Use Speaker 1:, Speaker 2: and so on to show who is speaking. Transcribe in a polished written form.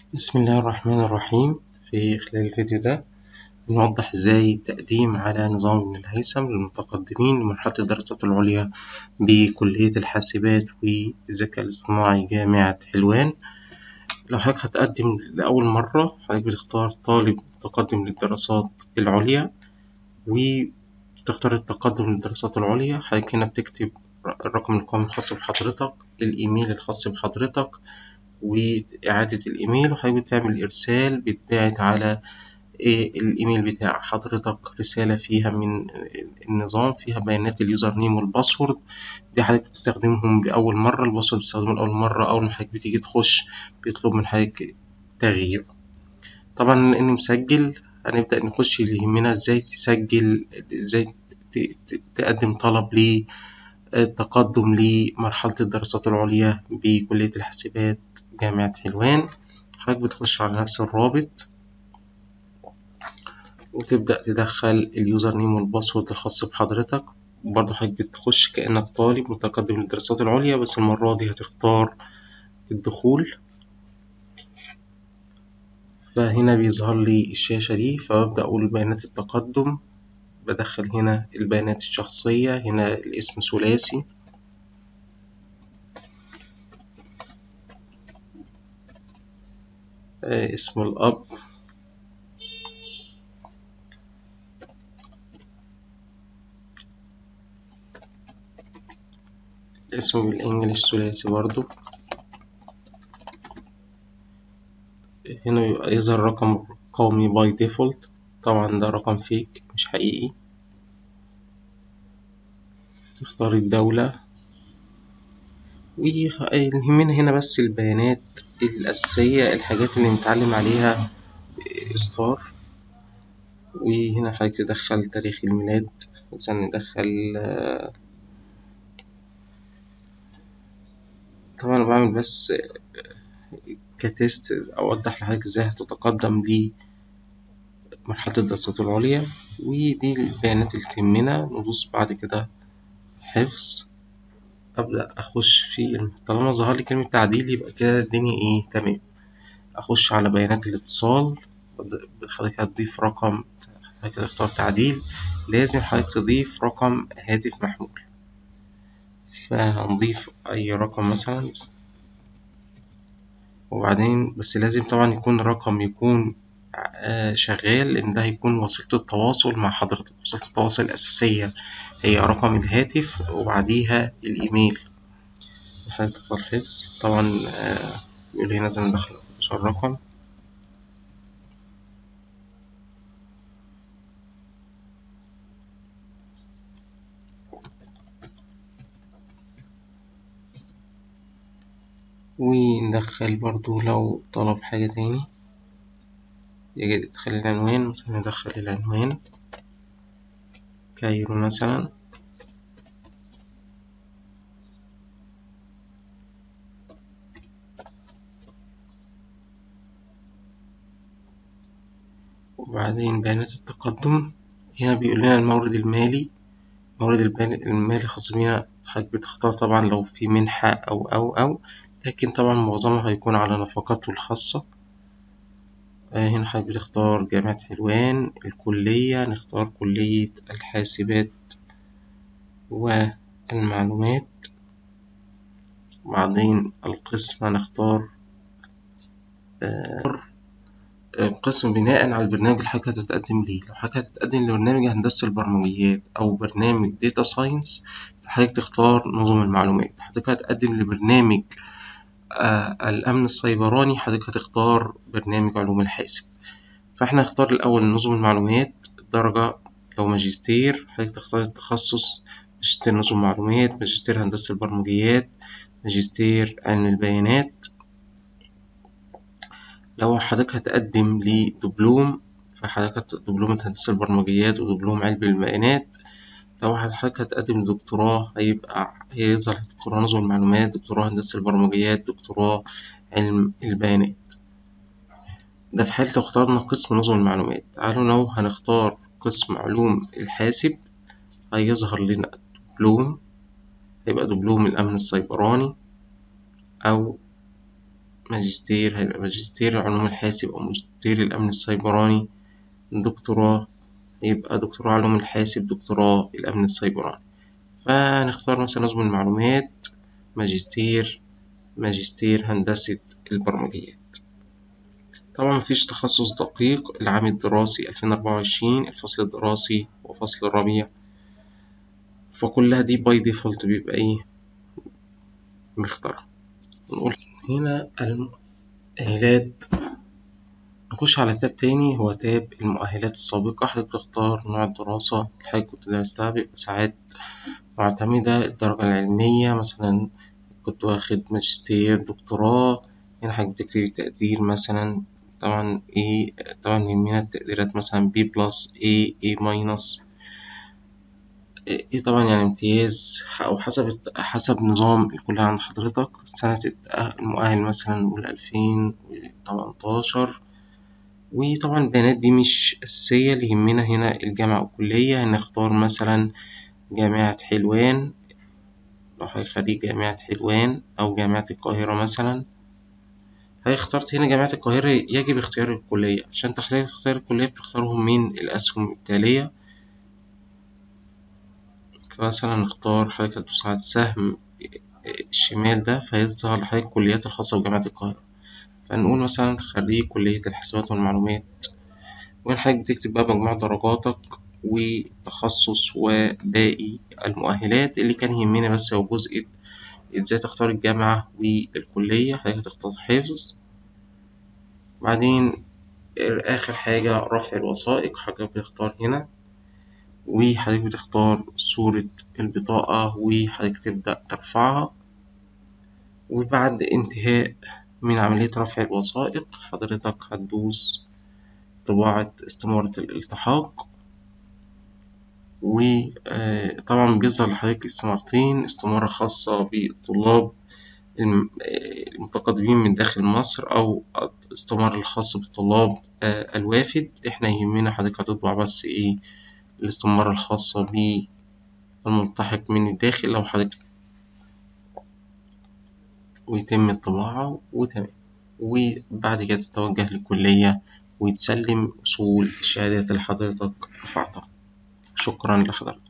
Speaker 1: بسم الله الرحمن الرحيم. في خلال الفيديو ده نوضح ازاي التقديم على نظام ابن الهيثم للمتقدمين لمرحلة الدراسات العليا بكلية الحاسبات والذكاء الاصطناعي جامعة حلوان. لو حضرتك هتقدم لأول مرة حضرتك بتختار طالب متقدم للدراسات العليا، وتختار التقدم للدراسات العليا. حضرتك هنا بتكتب الرقم القومي الخاص بحضرتك، الإيميل الخاص بحضرتك، وإعادة الإيميل، وحضرتك بتعمل إرسال بيتبعت على الإيميل بتاع حضرتك رسالة فيها من النظام، فيها بيانات اليوزر نيم والباسورد. دي حضرتك بتستخدمهم لأول مرة، الباسورد بتستخدمه لأول مرة. أول ما حضرتك بتيجي تخش بيطلب من حضرتك تغيير. طبعا إني مسجل، هنبدأ نخش اللي يهمنا ازاي تسجل، ازاي تقدم طلب للتقدم لمرحلة الدراسات العليا بكلية الحاسبات جامعة حلوان. حضرتك بتخش على نفس الرابط وتبدأ تدخل اليوزر نيم والباسورد الخاص بحضرتك. برضه حضرتك بتخش كأنك طالب متقدم للدراسات العليا، بس المرة دي هتختار الدخول. فهنا بيظهر لي الشاشة دي، فببدأ أقول بيانات التقدم. بدخل هنا البيانات الشخصية، هنا الاسم ثلاثي، اسم الأب، اسمه بالإنجليش ثلاثي برضه. هنا بيبقى يظهر رقم قومي باي ديفولت، طبعا ده رقم فيك مش حقيقي. تختار الدولة، ويهمنا هنا بس البيانات الأساسية، الحاجات اللي نتعلم عليها ستار. وهنا حضرتك تدخل تاريخ الميلاد، مثلا ندخل طبعا أنا بعمل بس كتست أوضح لحضرتك ازاي هتتقدم لمرحلة الدراسات العليا. ودي البيانات اللي تهمنا. ندوس بعد كده حفظ. أبدأ أخش في طالما ظهر لي كلمة تعديل يبقى كده الدنيا تمام. أخش على بيانات الاتصال. حضرتك هتضيف رقم، حضرتك هتختار تعديل، لازم حضرتك تضيف رقم هاتف محمول. فهنضيف أي رقم مثلا، وبعدين بس لازم طبعا يكون الرقم يكون شغال، لأن ده هيكون وسيلة التواصل مع حضرتك. وسيلة التواصل الأساسية هي رقم الهاتف وبعديها الإيميل. حضرتك تختار حفظ طبعا. يقول هنا لازم ندخل 11 رقم. وندخل برضو لو طلب حاجة تاني يجي ندخل العنوان، مثلا ندخل العنوان كايرو مثلا. وبعدين بيانات التقدم، هنا بيقول لنا المورد المالي. المورد المالي الخاص بينا حضرتك بتختار طبعا لو في منحة أو لكن طبعا معظمها هيكون على نفقاته الخاصة. هنا حضرتك بتختار جامعة حلوان. الكلية نختار كلية الحاسبات والمعلومات. وبعدين القسم هنختار قسم بناء على البرنامج اللي حضرتك هتتقدم ليه. لو حضرتك هتتقدم لبرنامج هندسة البرمجيات أو برنامج داتا ساينس فحضرتك تختار نظم المعلومات. حضرتك هتقدم لبرنامج الأمن السيبراني حضرتك هتختار برنامج علوم الحاسب. فاحنا هنختار الأول نظم المعلومات. الدرجة لو ماجستير حضرتك تختار التخصص، ماجستير نظم معلومات، ماجستير هندسة البرمجيات، ماجستير علم البيانات. لو حضرتك هتقدم لدبلوم فحضرتك دبلومة هندسة البرمجيات ودبلوم علم البيانات. لو حضرتك هتقدم لدكتوراه هيظهر دكتوراه نظم المعلومات، دكتوراه هندسة البرمجيات، دكتوراه علم البيانات. ده في حالة لو اخترنا قسم نظم المعلومات. تعالوا لو هنختار قسم علوم الحاسب هيظهر لنا دبلوم، هيبقى دبلوم الأمن السيبراني أو ماجستير هيبقى ماجستير علوم الحاسب أو ماجستير الأمن السيبراني. دكتوراه يبقى دكتوراه علوم الحاسب، دكتوراه الأمن السيبراني. فنختار مثلا نظم المعلومات، ماجستير هندسة البرمجيات. طبعا مفيش تخصص دقيق. العام الدراسي 2024 الفصل الدراسي وفصل الربيع، فكلها دي باي ديفولت بيبقى ايه مختارها. نقول هنا المؤهلات. نخش على تاب تاني، هو تاب المؤهلات السابقة. حضرتك بتختار نوع الدراسة اللي حضرتك كنت درستها، بيبقى ساعات معتمدة. الدرجة العلمية مثلا كنت واخد ماجستير، دكتوراه. هنا حضرتك بتكتب التقدير مثلا. طبعا ايه، طبعا يهمنا التقديرات مثلا بي بلس، اي ماينس، ايه طبعا يعني امتياز، أو حسب نظام الكلية عند حضرتك. سنة المؤهل مثلا نقول 2018. وطبعا البيانات دي مش أساسية، اللي يهمنا هنا الجامعة أو الكلية. هنختار مثلا جامعة حلوان، لو خريج جامعة حلوان أو جامعة القاهرة مثلا. اخترت هنا جامعة القاهرة، يجب اختيار الكلية. عشان تختار الكلية بتختارهم من الأسهم التالية. فمثلا نختار، حضرتك هتدوس على السهم الشمال ده فيظهر لحضرتك الكليات الخاصة بجامعة القاهرة. فنقول مثلا خريج كلية الحاسبات والمعلومات. وحضرتك بتكتب بقى مجموع درجاتك وتخصص وباقي المؤهلات. اللي كان يهمنا بس هو جزء ازاي تختار الجامعة والكلية. حضرتك هتختار حفظ. بعدين آخر حاجة رفع الوثائق، حضرتك بتختار هنا، وحضرتك بتختار صورة البطاقة وحضرتك تبدأ ترفعها. وبعد انتهاء من عملية رفع الوثائق حضرتك هتدوس طباعة استمارة الالتحاق. وطبعا بيظهر لحضرتك استمارتين، استمارة خاصة بالطلاب المتقدمين من داخل مصر، أو استمارة الخاصة بالطلاب الوافد. احنا يهمنا حضرتك هتطبع بس ايه الاستمارة الخاصة بالملتحق من الداخل لو حضرتك، ويتم الطباعة وتمام. وبعد كده تتوجه للكلية ويتسلم أصول الشهادات اللي حضرتك رفعتها. شكرا لحضرتك.